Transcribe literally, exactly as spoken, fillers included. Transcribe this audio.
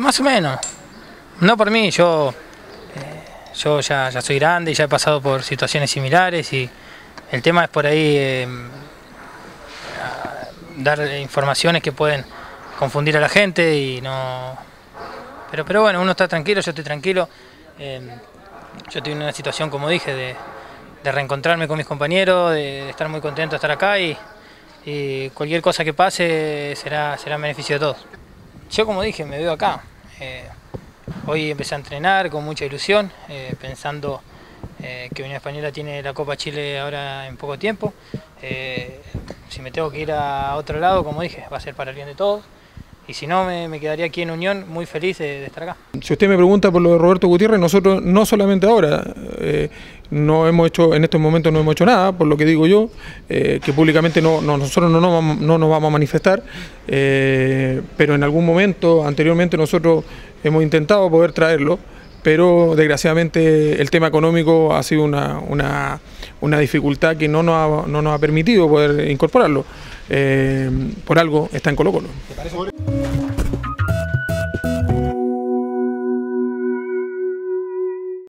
Más o menos. No por mí, yo, eh, yo ya, ya soy grande y ya he pasado por situaciones similares y el tema es por ahí eh, dar informaciones que pueden confundir a la gente y no... Pero, pero bueno, uno está tranquilo, yo estoy tranquilo. Eh, yo estoy en una situación, como dije, de, de reencontrarme con mis compañeros, de, de estar muy contento de estar acá y, y cualquier cosa que pase será, será en beneficio de todos. Yo, como dije, me veo acá. Eh, hoy empecé a entrenar con mucha ilusión, eh, pensando eh, que Unión Española tiene la Copa Chile ahora en poco tiempo. Eh, si me tengo que ir a otro lado, como dije, va a ser para el bien de todos. Y si no, me, me quedaría aquí en Unión muy feliz de, de estar acá. Si usted me pregunta por lo de Roberto Gutiérrez, nosotros no solamente ahora, eh, no hemos hecho, en estos momentos no hemos hecho nada, por lo que digo yo, eh, que públicamente no, no, nosotros no, no, no nos vamos a manifestar, eh, pero en algún momento, anteriormente nosotros hemos intentado poder traerlo, pero desgraciadamente el tema económico ha sido una, una, una dificultad que no nos ha, no nos ha permitido poder incorporarlo. Eh, por algo está en Colo-Colo.